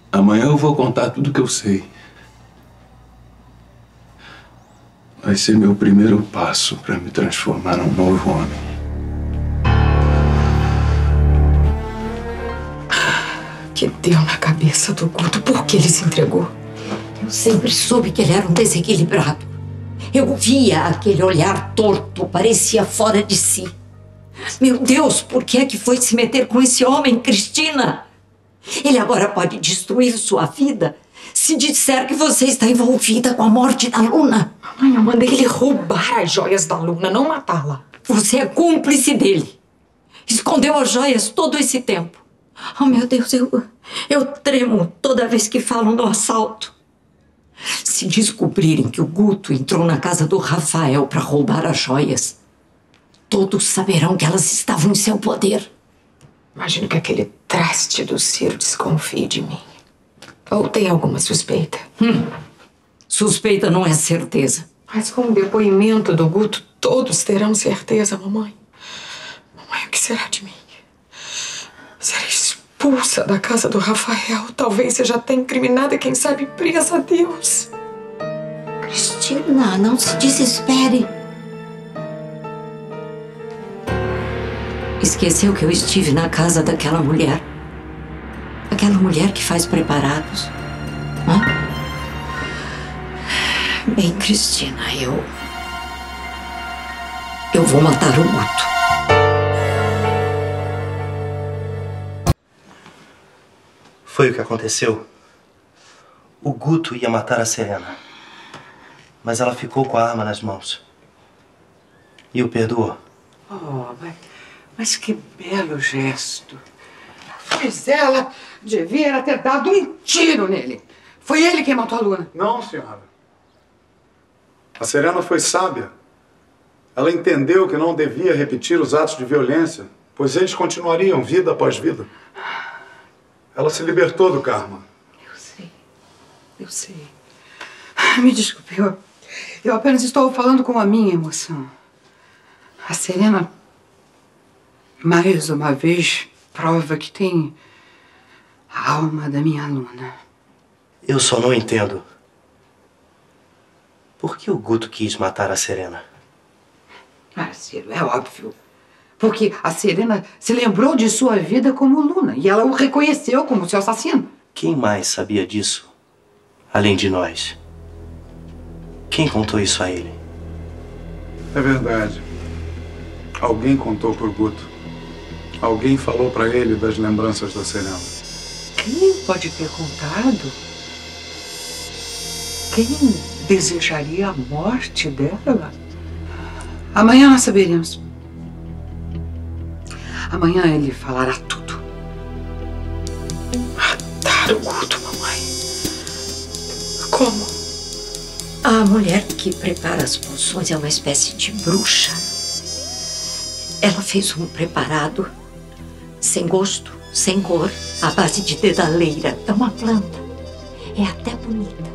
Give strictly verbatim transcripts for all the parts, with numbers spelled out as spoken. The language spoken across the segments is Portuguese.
Amanhã eu vou contar tudo que eu sei. Vai ser meu primeiro passo para me transformar num novo homem. Que deu na cabeça do Guto? Por que ele se entregou? Eu sempre soube que ele era um desequilibrado. Eu via aquele olhar torto, parecia fora de si. Meu Deus, por que é que foi se meter com esse homem, Cristina? Ele agora pode destruir sua vida se disser que você está envolvida com a morte da Luna. Mamãe, eu mandei ele roubar as joias da Luna, não matá-la. Você é cúmplice dele. Escondeu as joias todo esse tempo. Oh, meu Deus, eu, eu tremo toda vez que falam do assalto. Se descobrirem que o Guto entrou na casa do Rafael para roubar as joias, todos saberão que elas estavam em seu poder. Imagino que aquele traste do Ciro desconfie de mim. Ou tem alguma suspeita? Hum, suspeita não é certeza. Mas com o depoimento do Guto, todos terão certeza, mamãe. Mamãe, o que será de mim? Serei expulsa da casa do Rafael. Talvez seja até incriminada, quem sabe presa. Deus. Cristina, não se desespere. Esqueceu que eu estive na casa daquela mulher? Aquela mulher que faz preparados? Hã? Bem, Cristina, eu... Eu vou matar o Guto. Foi o que aconteceu. O Guto ia matar a Serena. Mas ela ficou com a arma nas mãos. E o perdoou. Oh, mas, mas que belo gesto. Mas ela devia ter dado um tiro nele. Foi ele quem matou a Luna. Não, senhora. A Serena foi sábia. Ela entendeu que não devia repetir os atos de violência, pois eles continuariam vida após vida. Ela se libertou do karma. Eu sei. Eu sei. Me desculpe, eu, eu apenas estou falando com a minha emoção. A Serena, mais uma vez, prova que tem a alma da minha Luna. Eu só não entendo. Por que o Guto quis matar a Serena? Ah, Ciro, é óbvio. Porque a Serena se lembrou de sua vida como Luna e ela o reconheceu como seu assassino. Quem mais sabia disso, além de nós? Quem contou isso a ele? É verdade. Alguém contou por Guto. Alguém falou pra ele das lembranças da Serena. Quem pode ter contado? Quem desejaria a morte dela? Amanhã nós saberemos. Amanhã ele falará tudo. Matar o Guto, mamãe. Como? A mulher que prepara as poções é uma espécie de bruxa. Ela fez um preparado sem gosto, sem cor, à base de dedaleira. É uma planta. É até bonita.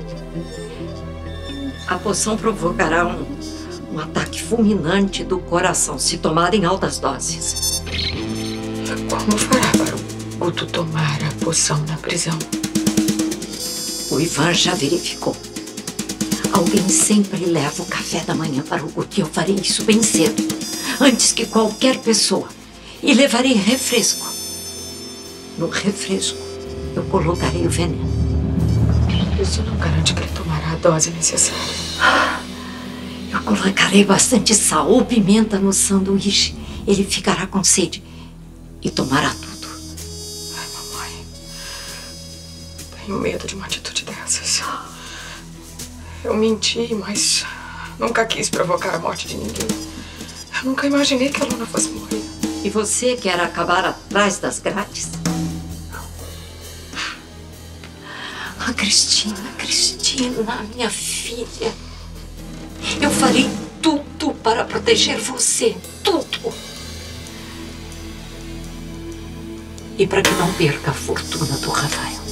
A poção provocará um, um ataque fulminante do coração, se tomada em altas doses. Como fará para o Guto tomar a poção na prisão? O Ivan já verificou. Alguém sempre leva o café da manhã para o Guto e eu farei isso bem cedo, antes que qualquer pessoa. E levarei refresco. No refresco, eu colocarei o veneno. Isso não garante que ele tomará a dose necessária. Eu colocarei bastante sal ou pimenta no sanduíche. Ele ficará com sede e tomará tudo. Ai, mamãe. Tenho medo de uma atitude dessas. Eu menti, mas nunca quis provocar a morte de ninguém. Eu nunca imaginei que a Luna fosse morrer. E você quer acabar atrás das grades? Ah, Cristina, Cristina, minha filha. Eu farei tudo para proteger você. Tudo. E para que não perca a fortuna do Rafael.